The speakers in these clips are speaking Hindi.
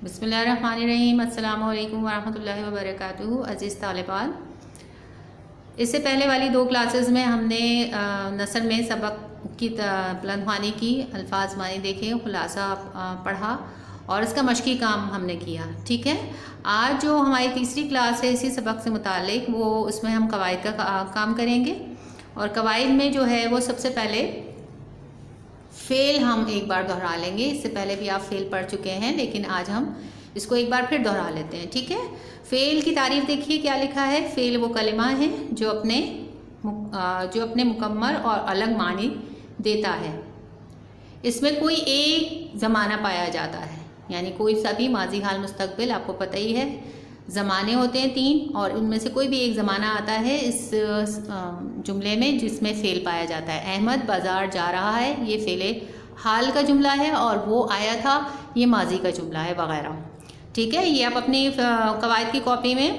बिस्मिल्लाहिर्रहमानिर्रहीम। अस्सलामु अलैकुम वरहमतुल्लाहि वबरकातुहू। अज़ीज़ तालिबात, इससे पहले वाली 2 क्लासेस में हमने नसर में सबक की बुलंद मानी की, अल्फाज मानी देखे, खुलासा पढ़ा और इसका मशक़ी काम हमने किया। ठीक है, आज जो हमारी तीसरी क्लास है इसी सबक से मुतालिक, वो उसमें हम कवायद का काम करेंगे। और कवायद में जो है वो सबसे पहले फ़ेल हम एक बार दोहरा लेंगे। इससे पहले भी आप फ़ेल पढ़ चुके हैं, लेकिन आज हम इसको एक बार फिर दोहरा लेते हैं। ठीक है, फ़ेल की तारीफ़ देखिए क्या लिखा है। फ़ेल वो कलिमा है जो अपने मुकम्मल और अलग मानी देता है। इसमें कोई एक ज़माना पाया जाता है, यानी कोई सा भी माजी, हाल, मुस्तकबिल, आपको पता ही है ज़माने होते हैं 3, और उनमें से कोई भी एक ज़माना आता है इस जुमले में जिसमें फ़ेल पाया जाता है। अहमद बाज़ार जा रहा है, ये फ़ेल हाल का जुमला है, और वो आया था, ये माजी का जुमला है, वगैरह। ठीक है, ये आप अपनी कवायद की कॉपी में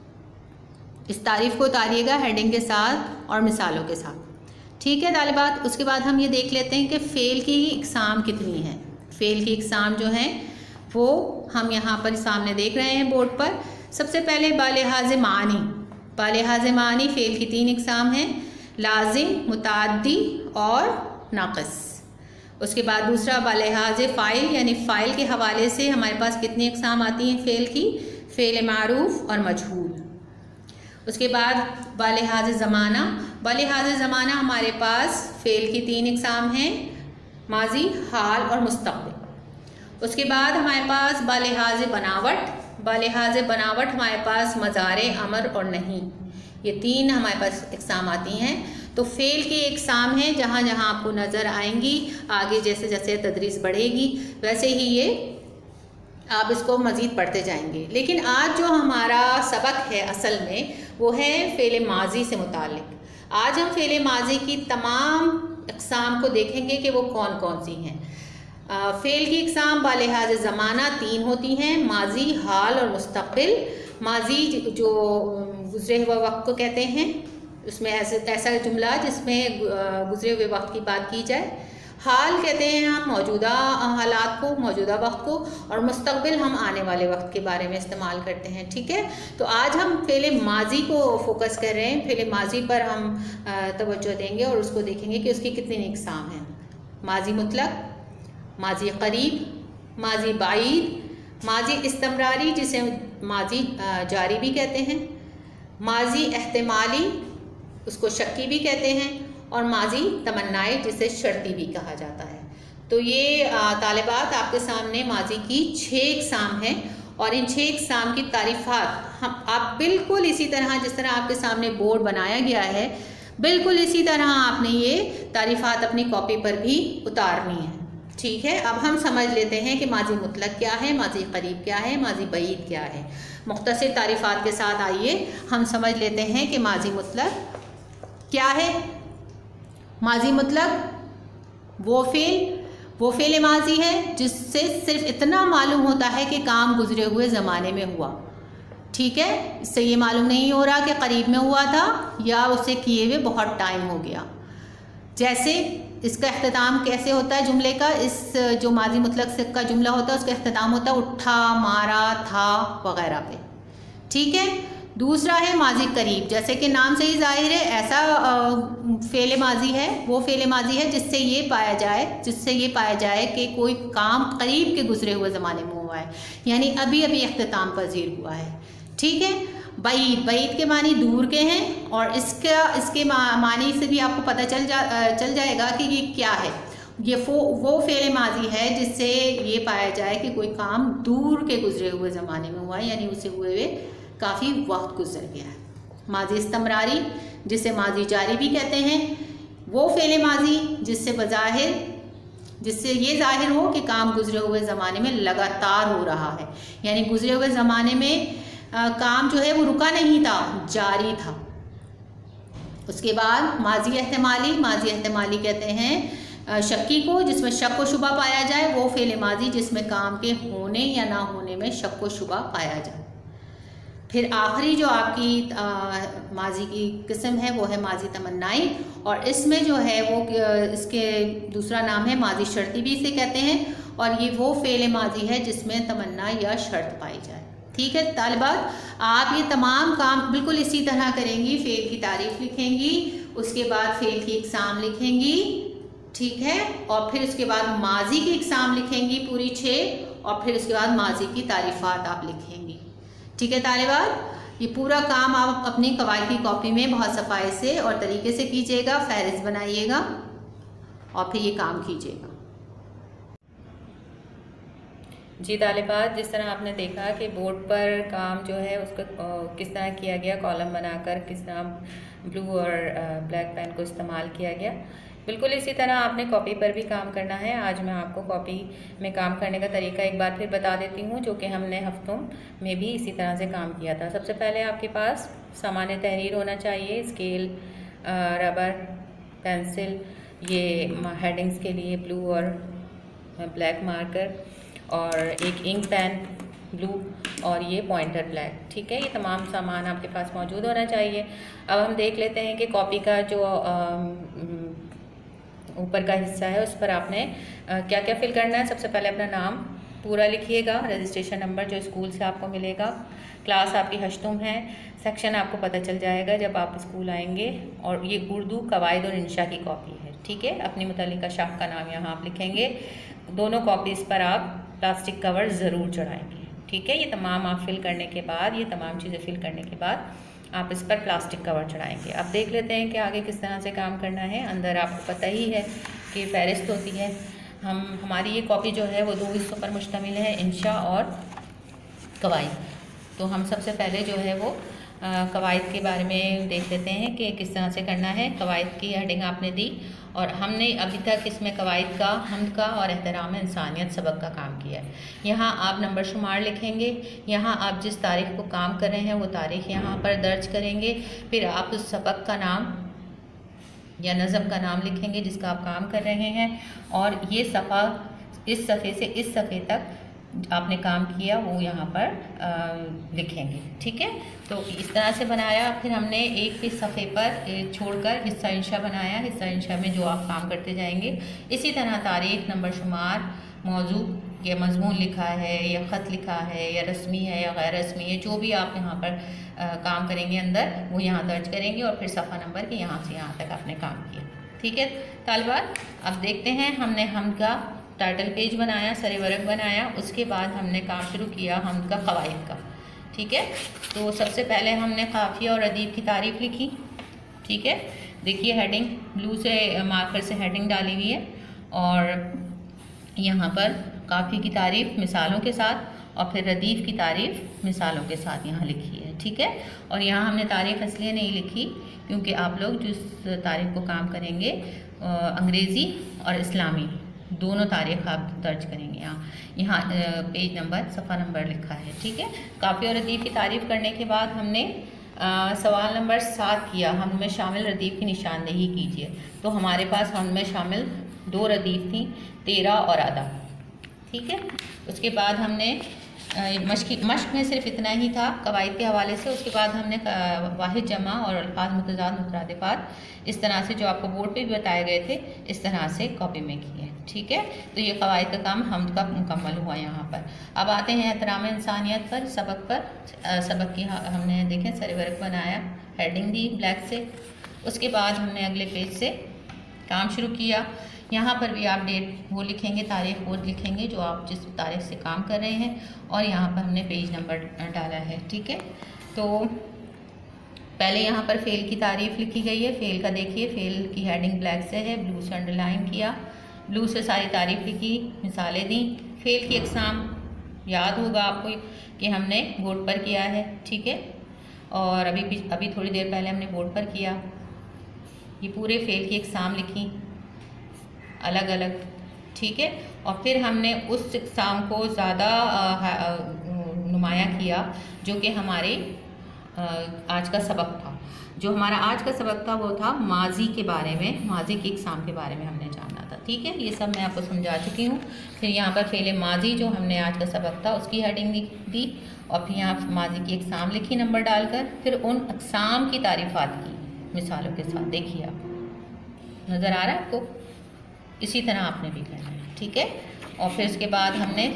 इस तारीफ़ को उतारिएगा हेडिंग के साथ और मिसालों के साथ। ठीक है तालिबात, उसके बाद हम ये देख लेते हैं कि फ़ेल की इक़साम कितनी है। फ़ेल की इक़साम जो है वो हम यहाँ पर सामने देख रहे हैं बोर्ड पर। सबसे पहले बालिहाज़ मानी। बालिहाज़ मानी फ़ेल की 3 इक़साम हैं, लाजिम, मुताद्दी और नाक़िस। उसके बाद दूसरा बालिहाज़ फ़ाइल, यानी फ़ाइल के हवाले से हमारे पास कितनी इक़साम आती हैं फ़ेल की, फ़ेल मारूफ़ और मजहूल। उसके बाद बालिहाज़ ज़माना। बालिहाज़ ज़माना हमारे पास फ़ेल की 3 इक़साम हैं, माजी, हाल और मुस्तक़बिल। उसके बाद हमारे पास बालिहाज़ बनावट। बालिहाज़ बनावट हमारे पास मज़ारे, अमर और नहीं, ये 3 हमारे पास इक़साम आती हैं। तो फ़ेल की इक़साम है जहाँ जहाँ आपको नज़र आएंगी, आगे जैसे जैसे तदरीस बढ़ेगी वैसे ही ये आप इसको मज़ीद पढ़ते जाएंगे। लेकिन आज जो हमारा सबक है असल में वो है फ़ेल माजी से मुताल्लिक़। आज हम फ़ेल माजी की तमाम इक़साम को देखेंगे कि वो कौन कौन सी हैं। फ़ेल की इक़साम बालिहाज़ ज़माना 3 होती हैं, माजी, हाल और मुस्तक़बिल। माजी जो गुज़रे हुए वक्त को कहते हैं, उसमें ऐसा जुमला जिसमें गुज़रे हुए वक्त की बात की जाए। हाल कहते हैं हम मौजूदा हालात को, मौजूदा वक्त को, और मुस्तक़बिल हम आने वाले वक्त के बारे में इस्तेमाल करते हैं। ठीक है, तो आज हम फ़ेल माजी को फ़ोकस कर रहे हैं। फ़ेल माजी पर हम तवज्जो देंगे और उसको देखेंगे कि उसकी कितनी इक़साम हैं। माजी मुतलक, माजी करीब, माजी बाईद, माजी इस्तमरारी जिसे माजी जारी भी कहते हैं, माजी एहतिमाली, उसको शक्की भी कहते हैं, और माजी तमन्नाए जिसे शर्ती भी कहा जाता है। तो ये तालिबात आपके सामने माजी की 6 इक़साम हैं, और इन 6 इक़साम की तारीफ़ात आप बिल्कुल इसी तरह जिस तरह आपके सामने बोर्ड बनाया गया है, बिल्कुल इसी तरह आपने ये तारीफ़ात अपनी कॉपी पर भी उतारनी है। ठीक है, अब हम समझ लेते हैं कि माजी मुतलक क्या है, माजी करीब क्या है, माजी बईद क्या है। मुख्तसर तारीफ़ात के साथ आइए हम समझ लेते हैं कि माजी मुतलक क्या है। माजी मुतलक वो फ़ेल माजी है जिससे सिर्फ इतना मालूम होता है कि काम गुजरे हुए ज़माने में हुआ। ठीक है, इससे ये मालूम नहीं हो रहा कि करीब में हुआ था या उसे किए हुए बहुत टाइम हो गया। जैसे इसका अख्तिताम कैसे होता है जुमले का, इस जो माजी मुतलक का जुमला होता है उसका अख्तिताम होता है उठा, मारा, था वगैरह पे। ठीक है, दूसरा है माजी करीब, जैसे कि नाम से ही जाहिर है ऐसा फ़ेल माजी है, वो फ़ेल माजी है जिससे ये पाया जाए कि कोई काम करीब के गुजरे हुए ज़माने में हुआ है, यानी अभी अभी अख्तिताम पज़ीर हुआ है। ठीक है, बईद के मानी दूर के हैं, और इसके मानी से भी आपको पता चल जाएगा कि ये क्या है। ये वो फ़ेल माजी है जिससे ये पाया जाए कि कोई काम दूर के गुजरे हुए ज़माने में हुआ है, यानी उसे हुए हुए काफ़ी वक्त गुजर गया है। माजी इस्तमरारी जिसे माजी जारी भी कहते हैं, वो फ़ेल माजी जिससे ये ज़ाहिर हो कि काम गुजरे हुए ज़माने में लगातार हो रहा है, यानी गुजरे हुए ज़माने में काम जो है वो रुका नहीं था, जारी था। उसके बाद माजी एहतिमाली कहते हैं शक्की को, जिसमें शक व शुबा पाया जाए, वो फ़ेल माजी जिसमें काम के होने या ना होने में शक व शुबा पाया जाए। फिर आखिरी जो आपकी माजी की किस्म है वो है माजी तमन्नाई, और इसमें जो है वो इसके दूसरा नाम है माजी शर्ती भी इसे कहते हैं, और ये वो फ़ेल माजी है जिसमें तमन्ना या शर्त पाई जाए। ठीक है तालिबात, आप ये तमाम काम बिल्कुल इसी तरह करेंगी। फ़ेल की तारीफ़ लिखेंगी, उसके बाद फ़ेल की इकसाम लिखेंगी, ठीक है, और फिर उसके बाद माजी की इकसाम लिखेंगी पूरी 6, और फिर उसके बाद माजी की तारीफ़ात आप लिखेंगी। ठीक है तालिबात, ये पूरा काम आप अपनी कवायद की कॉपी में बहुत सफाई से और तरीके से कीजिएगा, फ़हरिस्त बनाइएगा और फिर ये काम कीजिएगा। जी तालिबात, जिस तरह आपने देखा कि बोर्ड पर काम जो है उसको किस तरह किया गया, कॉलम बनाकर किस तरह ब्लू और ब्लैक पेन को इस्तेमाल किया गया, बिल्कुल इसी तरह आपने कॉपी पर भी काम करना है। आज मैं आपको कॉपी में काम करने का तरीका एक बार फिर बता देती हूँ, जो कि हमने हफ्तों में भी इसी तरह से काम किया था। सबसे पहले आपके पास सामान्य तहरीर होना चाहिए, स्केल, रबर, पेंसिल, ये हेडिंग्स के लिए ब्लू और ब्लैक मार्कर, और एक इंक पेन ब्लू, और ये पॉइंटर ब्लैक। ठीक है, ये तमाम सामान आपके पास मौजूद होना चाहिए। अब हम देख लेते हैं कि कॉपी का जो ऊपर का हिस्सा है उस पर आपने क्या क्या फिल करना है। सबसे पहले अपना नाम पूरा लिखिएगा, रजिस्ट्रेशन नंबर जो स्कूल से आपको मिलेगा, क्लास आपकी हश्तुम है, सेक्शन आपको पता चल जाएगा जब आप स्कूल आएंगे, और ये उर्दू कवायद और इंशा की कॉपी है। ठीक है, अपनी मुतल्लिका शाख का नाम यहाँ आप लिखेंगे। दोनों कॉपीज़ पर आप प्लास्टिक कवर ज़रूर चढ़ाएंगे। ठीक है, ये तमाम आप फिल करने के बाद, ये तमाम चीज़ें फिल करने के बाद आप इस पर प्लास्टिक कवर चढ़ाएंगे। अब देख लेते हैं कि आगे किस तरह से काम करना है। अंदर आपको पता ही है कि फ़हरिस्त होती है। हमारी ये कॉपी जो है वो 2 हिस्सों पर मुश्तमिल है, इंशा और कवायद। तो हम सबसे पहले जो है वो कवायद के बारे में देख लेते हैं कि किस तरह से करना है। कवायद की हेडिंग आपने दी, और हमने अभी तक इसमें कवायद का, हमद का और एहतराम इंसानियत सबक का काम किया है। यहाँ आप नंबर शुमार लिखेंगे, यहाँ आप जिस तारीख को काम कर रहे हैं वो तारीख यहाँ पर दर्ज करेंगे, फिर आप उस सबक का नाम या नज़म का नाम लिखेंगे जिसका आप काम कर रहे हैं, और ये सफ़ा, इस सफ़े से इस सफ़े तक आपने काम किया वो यहाँ पर लिखेंगे। ठीक है, तो इस तरह से बनाया। फिर हमने एक ही सफ़े पर छोड़कर हिस्सा इंशा बनाया। हिस्सा इंशा में जो आप काम करते जाएंगे, इसी तरह तारीख, नंबर शुमार, मौजू या मजमून लिखा है या ख़त लिखा है या रस्मी है या गैर रस्मी है, जो भी आप यहाँ पर काम करेंगे अंदर वो यहाँ दर्ज करेंगे, और फिर सफ़ा नंबर के यहाँ से यहाँ तक आपने काम किया। ठीक है तालिबात, अब देखते हैं। हमने हम का टाइटल पेज बनाया, सरे वर्क बनाया, उसके बाद हमने काम शुरू किया हम का कवायद का। ठीक है, तो सबसे पहले हमने काफ़िया और अदीब की तारीफ़ लिखी। ठीक है, देखिए हेडिंग ब्लू से मार्कर से हेडिंग डाली हुई है, और यहाँ पर काफ़ी की तारीफ़ मिसालों के साथ, और फिर रदीफ़ की तारीफ़ मिसालों के साथ यहाँ लिखी है। ठीक है, और यहाँ हमने तारीफ़ इसलिए नहीं लिखी क्योंकि आप लोग जिस तारीख़ को काम करेंगे अंग्रेज़ी और इस्लामी दोनों तारीख आप दर्ज करेंगे। यहाँ पेज नंबर, सफ़ा नंबर लिखा है। ठीक है, काफ़ी और रदीफ़ की तारीफ़ करने के बाद हमने सवाल नंबर 7 किया, हम में शामिल रदीफ़ की निशानदेही कीजिए। तो हमारे पास हम में शामिल 2 रदीफ़ थी, 13 और आधा। ठीक है, उसके बाद हमने मश्क में सिर्फ इतना ही था कवायद के हवाले से। उसके बाद हमने वाहिद जमा और अल्फाज मुतज़ाद मुतरादिफ़ात इस तरह से जो आपको बोर्ड पे भी बताए गए थे इस तरह से कॉपी में किए। ठीक है, तो ये कवायद का काम हमद का मुकम्मल हुआ यहाँ पर। अब आते हैं एहतराम इंसानियत पर, सबक पर। सबक की हमने देखें सरे वर्क बनाया, हेडिंग दी ब्लैक से। उसके बाद हमने अगले पेज से काम शुरू किया। यहाँ पर भी आप डेट वो लिखेंगे, तारीख वो लिखेंगे जो आप जिस तारीख से काम कर रहे हैं, और यहाँ पर हमने पेज नंबर डाला है। ठीक है, तो पहले यहाँ पर फ़ेल की तारीफ़ लिखी गई है। फ़ेल का देखिए, फ़ेल की हेडिंग ब्लैक से है, ब्लू से अंडरलाइन किया, ब्लू से सारी तारीफ़ लिखी, मिसालें दी। फ़ेल की अक़साम याद होगा आपको कि हमने बोर्ड पर किया है। ठीक है, और अभी थोड़ी देर पहले हमने बोर्ड पर किया। ये पूरे फ़ेल की अक़साम लिखी अलग अलग। ठीक है, और फिर हमने उस इक़साम को ज़्यादा नुमाया किया जो कि हमारे आज का सबक था। जो हमारा आज का सबक था वो था माजी के बारे में, माजी की इक़साम के बारे में हमने जाना था। ठीक है, ये सब मैं आपको समझा चुकी हूँ। फिर यहाँ पर फ़ेल माजी जो हमने आज का सबक था उसकी हेडिंग दी, और फिर यहाँ माजी की इक़साम लिखी नंबर डालकर, फिर उन इक़साम की तारीफ़ात की मिसालों के साथ। देखिए आप, नज़र आ रहा है आपको? इसी तरह आपने भी करना है। ठीक है, और फिर उसके बाद हमने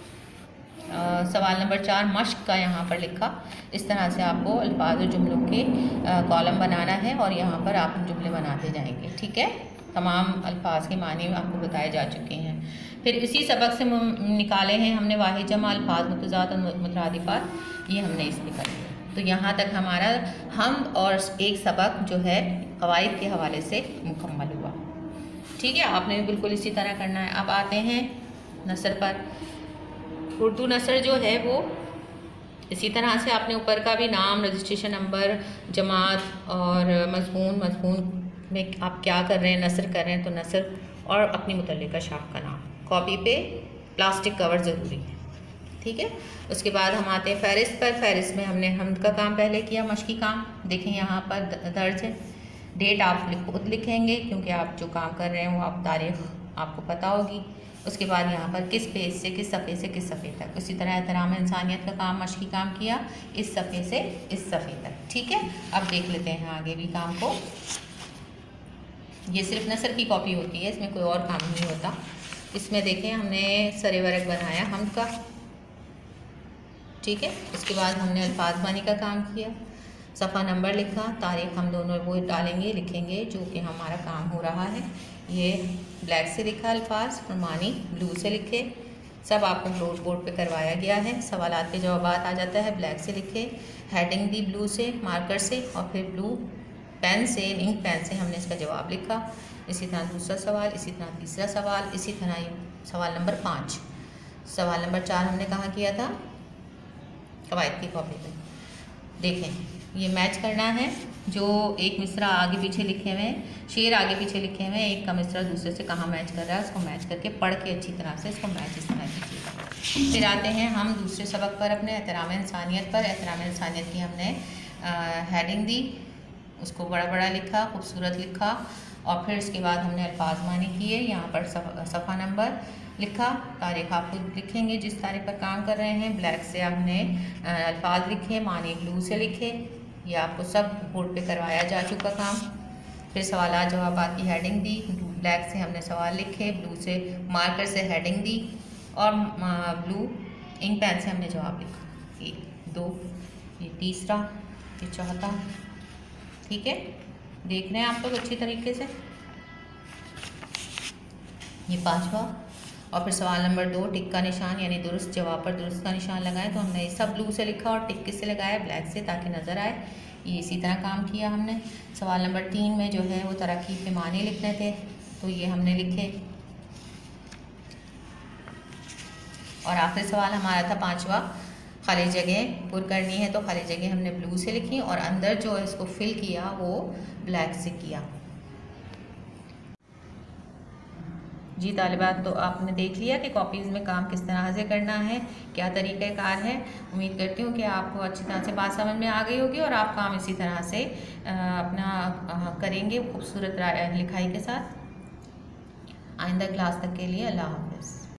सवाल नंबर 4 मश्क का यहाँ पर लिखा। इस तरह से आपको अल्फाज और जुमलों के कॉलम बनाना है और यहाँ पर आप जुमले बनाते जाएंगे। ठीक है, तमाम अल्फाज के मानी आपको बताए जा चुके हैं। फिर इसी सबक से निकाले हैं हमने वाहिद जमा अल्फाज मुतज़ाद और मुतरादिफात, ये हमने इसमें कर लिया। तो यहाँ तक हमारा हम और एक सबक जो है क़वाइद के हवाले से मुकम्मल हुआ। ठीक है, आपने भी बिल्कुल इसी तरह करना है। अब आते हैं नसर पर। उर्दू नसर जो है वो इसी तरह से आपने ऊपर का भी नाम, रजिस्ट्रेशन नंबर, जमात और मज़मून में आप क्या कर रहे हैं, नसर कर रहे हैं तो नसर और अपनी मुतल्लिका शाख का नाम। कॉपी पे प्लास्टिक कवर ज़रूरी है। ठीक है, उसके बाद हम आते हैं फ़हरिस्त पर। फ़हरिस्त में हमने हमद का काम पहले किया, मशकी काम देखें यहाँ पर दर्ज है। डेट आप खुद लिखेंगे क्योंकि आप जो काम कर रहे हैं वो आप तारीख़ आपको पता होगी। उसके बाद यहाँ पर किस पेज से किस सफ़े से किस सफ़े तक। उसी तरह एहतराम इंसानियत का काम, मशकी काम किया इस सफ़े से इस सफ़े तक। ठीक है, अब देख लेते हैं आगे भी काम को। ये सिर्फ नसर की कॉपी होती है, इसमें कोई और काम नहीं होता। इसमें देखें हमने सरे वर्क बनाया हमद का। ठीक है, उसके बाद हमने अल्फाज बानी का काम किया, सफ़ा नंबर लिखा, तारीख़ हम दोनों वो डालेंगे लिखेंगे जो कि हमारा काम हो रहा है। ये ब्लैक से लिखा अल्फाज और मानी ब्लू से लिखे। सब आपको ब्लू बोर्ड पे करवाया गया है। सवालात के जवाब आ जाता है, ब्लैक से लिखे, हेडिंग दी ब्लू से मार्कर से और फिर ब्लू पेन से, इंक पेन से हमने इसका जवाब लिखा। इसी तरह दूसरा सवाल, इसी तरह तीसरा सवाल, इसी तरह ये सवाल नंबर 5। सवाल नंबर 4 हमने कहाँ किया था, क़वाइद की कॉपी पे। देखें ये मैच करना है, जो एक मिसरा आगे पीछे लिखे हुए हैं, शेर आगे पीछे लिखे हुए हैं, एक का मिसरा दूसरे से कहाँ मैच कर रहा है उसको मैच करके पढ़ के अच्छी तरह से इसको मैच इस तरह कीजिएगा। फिर आते हैं हम दूसरे सबक पर, अपने एहतराम इंसानियत पर। एहतराम इंसानियत की हमने हेडिंग दी, उसको बड़ा बड़ा लिखा, खूबसूरत लिखा और फिर उसके बाद हमने अल्फाज मानी किए। यहाँ पर सफ़ा नंबर लिखा, तारीख़ आप खुद लिखेंगे जिस तारीख़ पर काम कर रहे हैं। ब्लैक से हमने अल्फाज लिखे, मानी ब्लू से लिखे। ये आपको सब बोर्ड पे करवाया जा चुका काम। फिर सवालात जवाबात की हेडिंग दी, ब्लैक से हमने सवाल लिखे, ब्लू से मार्कर से हेडिंग दी और ब्लू इंक पेन से हमने जवाब लिखा। 1 2, ये तीसरा, ये चौथा। ठीक है, देख रहे हैं आप लोग अच्छी तरीके से। ये 5वां और फिर सवाल नंबर 2 टिक का निशान यानी दुरुस्त जवाब पर दुरुस्त का निशान लगाएं। तो हमने सब ब्लू से लिखा और टिक किससे लगाया, ब्लैक से, ताकि नज़र आए। ये इसी तरह काम किया हमने। सवाल नंबर 3 में जो है वो तराकीब के मानी लिखने थे, तो ये हमने लिखे। और आखिरी सवाल हमारा था 5वां, खाली जगह पुर करनी है, तो खाली जगह हमने ब्लू से लिखी और अंदर जो इसको फिल किया वो ब्लैक से किया। जी तालिबात, तो आपने देख लिया कि कॉपीज़ में काम किस तरह से करना है, क्या तरीक़ाकार है। उम्मीद करती हूँ कि आपको अच्छी तरह से बात समझ में आ गई होगी और आप काम इसी तरह से अपना करेंगे खूबसूरत लिखाई के साथ। आइंदा क्लास तक के लिए अल्लाह हाफ़िज़।